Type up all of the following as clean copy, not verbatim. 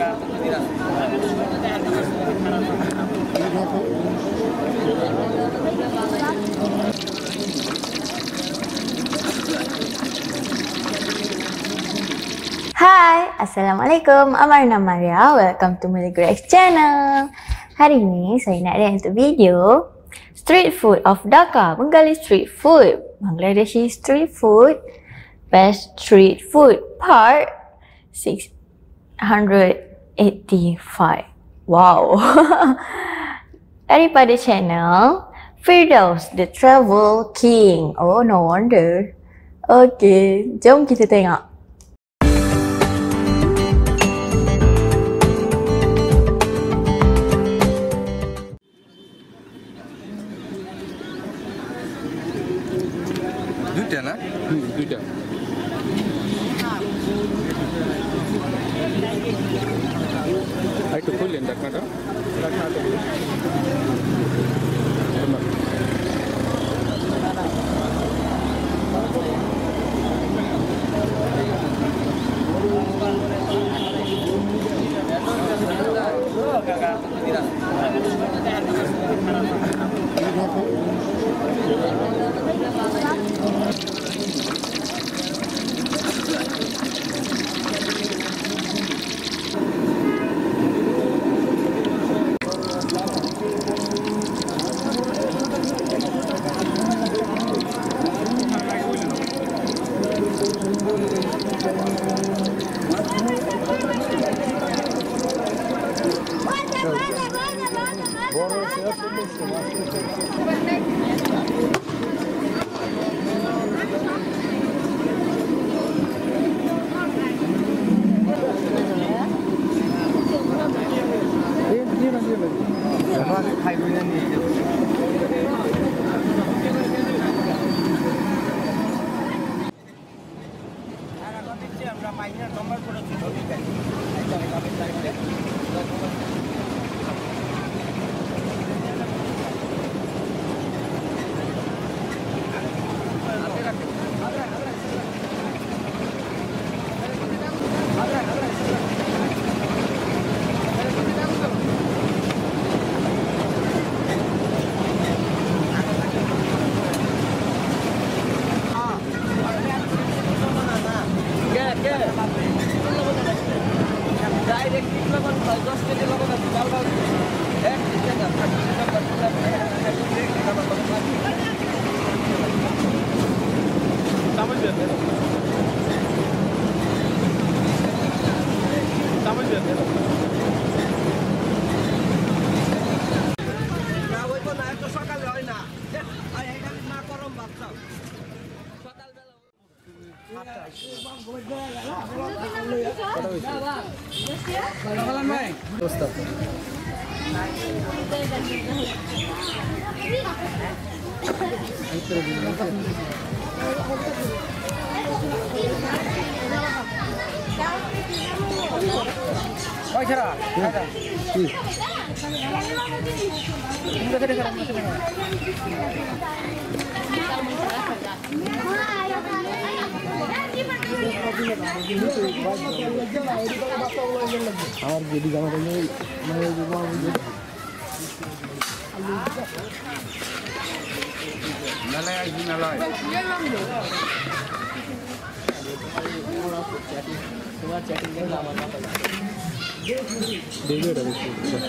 Hai, Assalamualaikum. Amarna Maria. Welcome to Miligrax channel. Hari ini saya nak react untuk video Street Food of Dhaka. Bengali Street Food, Bangladeshi Street Food, Best Street Food Part 685. Wow. Daripada channel Firdaus The Travel King. Oh, no wonder. Okay, jom kita tengok. দুইটা না দুইটা একটু খুললেন ঢাকনাটা और jadi gambar ini mau juga nalai aja nalai semua chattingnya lama apa dulu dari situ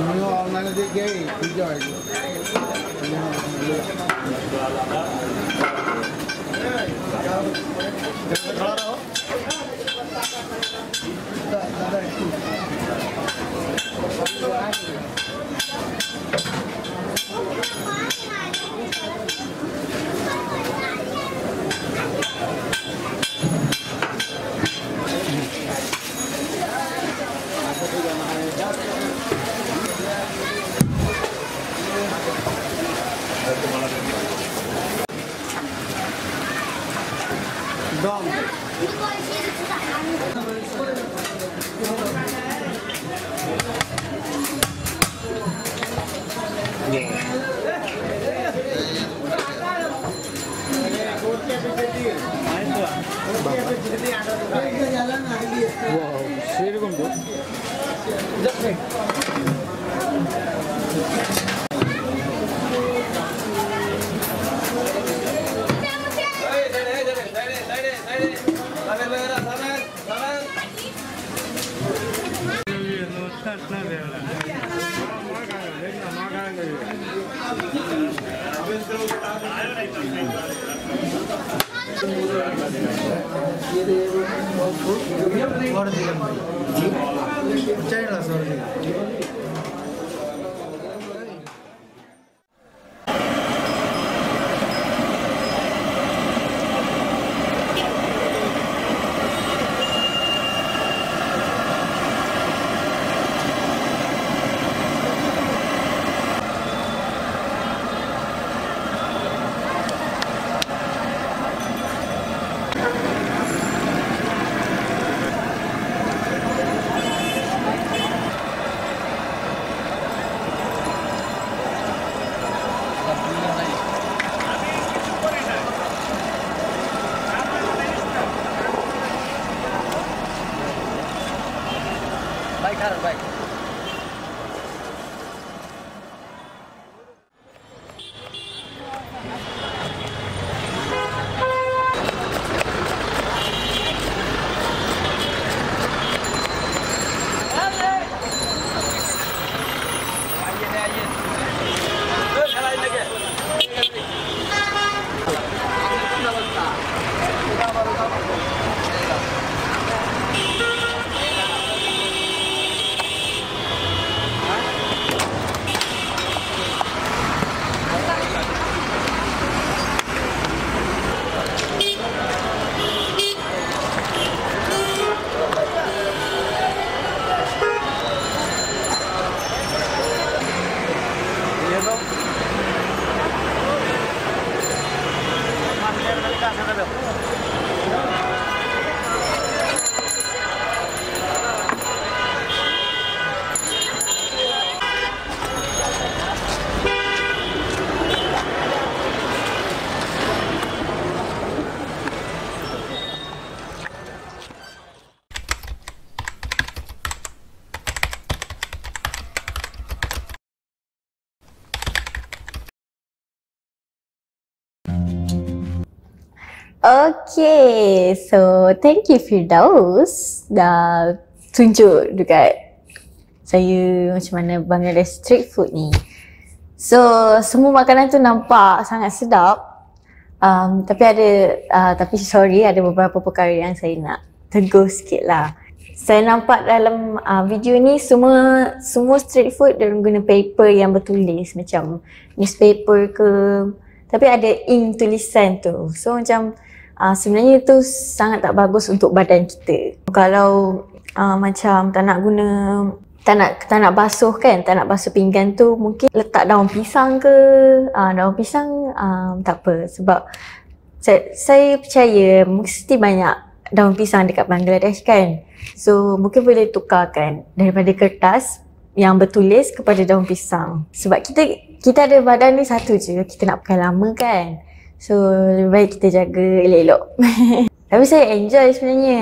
Tengok mana dia gay, hijau itu. Dom. Wow, সেরকম তো baik. Okay, so thank you Firdaus dah tunjuk dekat saya macam mana Bangladesh street food ni. So semua makanan tu nampak sangat sedap, tapi sorry ada beberapa perkara yang saya nak tegur sikit lah. Saya nampak dalam video ni semua street food dia guna paper yang bertulis macam newspaper ke, tapi ada ink tulisan tu. So macam sebenarnya tu sangat tak bagus untuk badan kita. Kalau macam tak nak guna, tak nak basuh kan, tak nak basuh pinggan tu, mungkin letak daun pisang ke, daun pisang tak apa, sebab saya percaya mesti banyak daun pisang dekat Bangladesh kan. So mungkin boleh tukarkan daripada kertas yang bertulis kepada daun pisang, sebab kita ada badan ni satu je, kita nak pakai lama kan. So lebih baik kita jaga elok-elok. Tapi saya enjoy sebenarnya.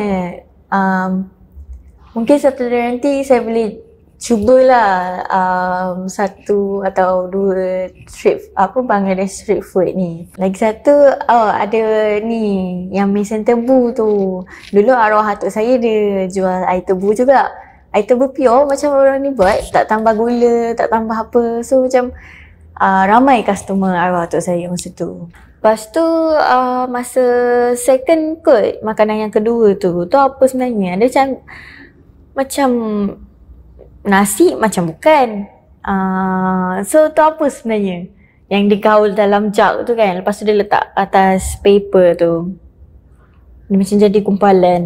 Mungkin satu hari nanti saya boleh cubalah satu atau dua Bangladesh street food ni. Lagi satu, ada ni yang mi tebu tu. Dulu arwah atuk saya dia jual air tebu juga. air tebu pure macam orang ni buat, tak tambah gula, tak tambah apa. So macam ramai customer arwah atuk saya masa tu. Lepas tu masa second kot, makanan yang kedua tu apa sebenarnya? Dia macam nasi macam bukan. So tu apa sebenarnya? Yang digaul dalam jug tu kan, lepas tu dia letak atas paper tu. Dia macam jadi gumpalan.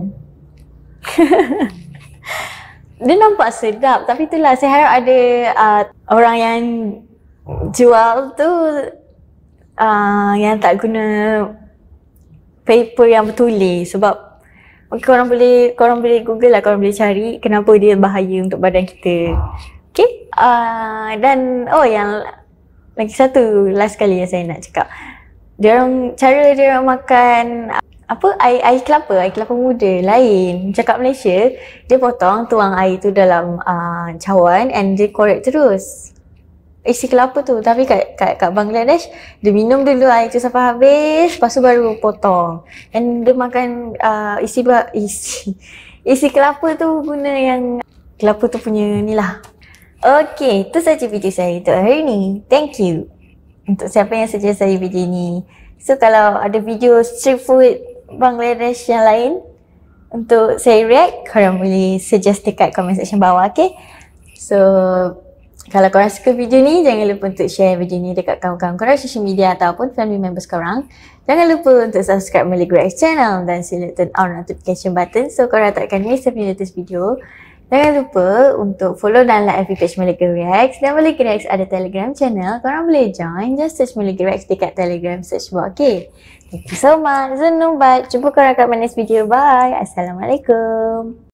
Dia nampak sedap, tapi itulah saya harap ada orang yang jual tu yang tak guna paper yang bertulis, sebab korang boleh google lah, korang boleh cari kenapa dia bahaya untuk badan kita. Okay, dan yang lagi satu last kali yang saya nak cakap, cara dia makan air kelapa muda lain. Cakap Malaysia, dia potong, tuang air tu dalam cawan and dia korek terus isi kelapa tu. Tapi kat Bangladesh, dia minum dulu air tu sampai habis, lepas tu baru potong. And dia makan isi kelapa tu guna yang kelapa tu punya ni lah. Okay, tu saja video saya untuk hari ni. Thank you untuk siapa yang suggest saya video ni. So kalau ada video street food Bangladesh yang lain untuk saya react, korang boleh suggest dekat comment section bawah, okay? So kalau korang suka video ni, jangan lupa untuk share video ni dekat kawan-kawan korang social media ataupun family members korang. Jangan lupa untuk subscribe Malay Reacts channel dan sila turn on notification button so korang tak akan miss setiap latest video. Jangan lupa untuk follow dan like FB page Malay Reacts, dan Malay Reacts ada Telegram channel. Korang boleh join, just search Malay Reacts dekat Telegram search bar, okay? Thank you so much. Zanumbat. Jumpa korang kat next video. Bye. Assalamualaikum.